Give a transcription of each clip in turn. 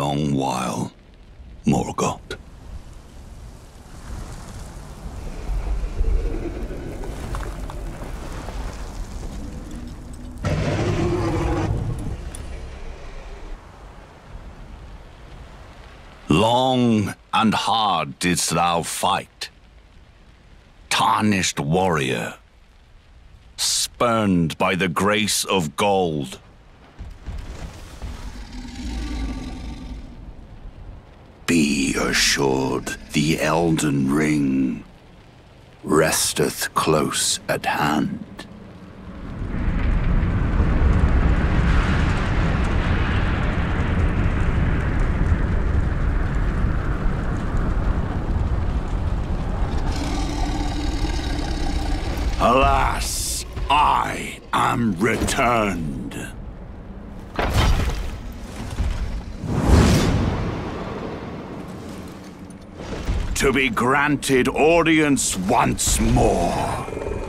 long while, Morgoth. Long and hard didst thou fight, tarnished warrior, spurned by the grace of gold. Be assured the Elden Ring resteth close at hand. Alas, I am returned. To be granted audience once more.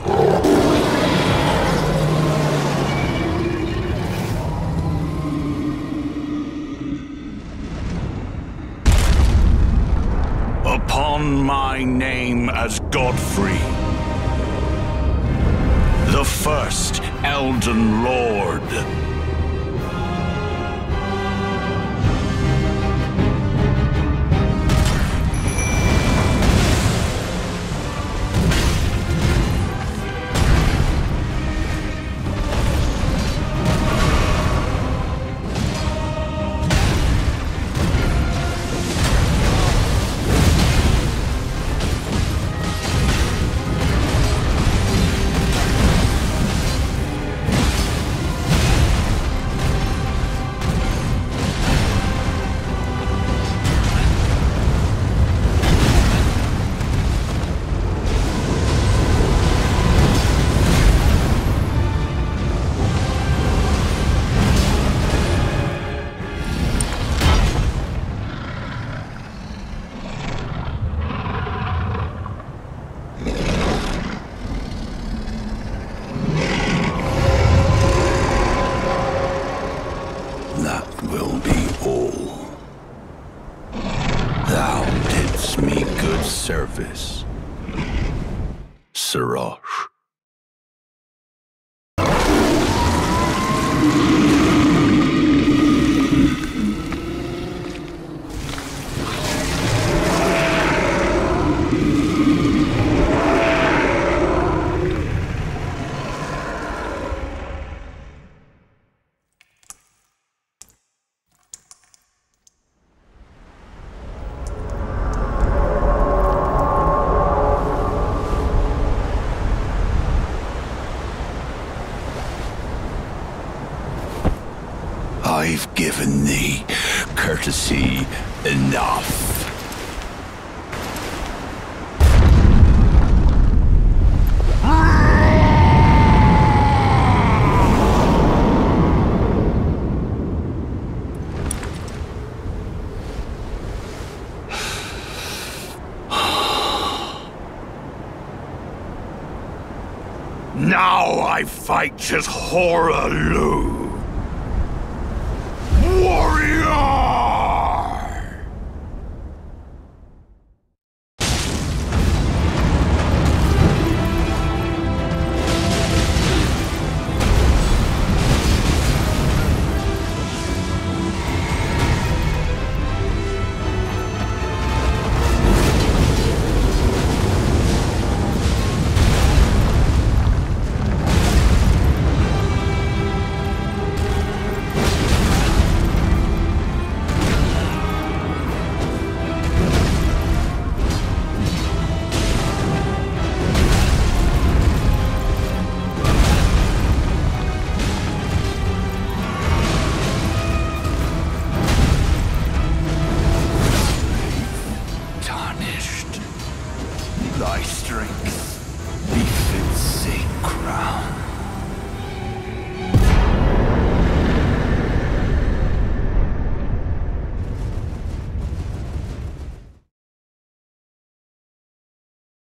Upon my name as Godfrey, the first Elden Lord. Service, Siraj. I've given thee courtesy enough. Now I fight as Hoarah Loux. Warrior! Thy strength